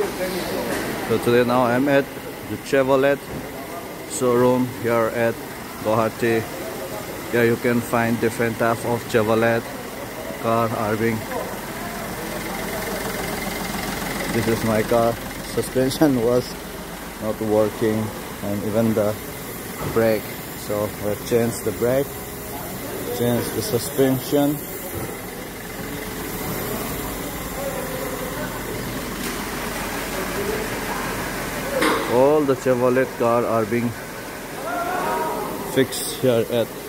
So today now I'm at the Chevrolet showroom here at Guwahati. Here you can find different types of Chevrolet car are being. This is my car. Suspension was not working and even the brake. So we'll change the brake, change the suspension. All the Chevrolet car are being fixed here at